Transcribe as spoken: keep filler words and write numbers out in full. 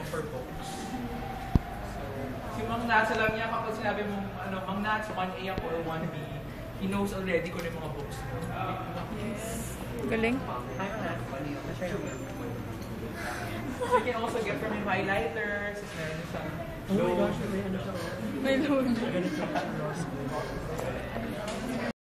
for books. So, si Mang Nats, alam niya kapag sinabi mong, ano, Mang Nats, one A ako or one B, he knows already kung yung mga books mo. Yes. Galing. So you can also get from him highlighters, meron siyang Oh my gosh, may ano siya. May load.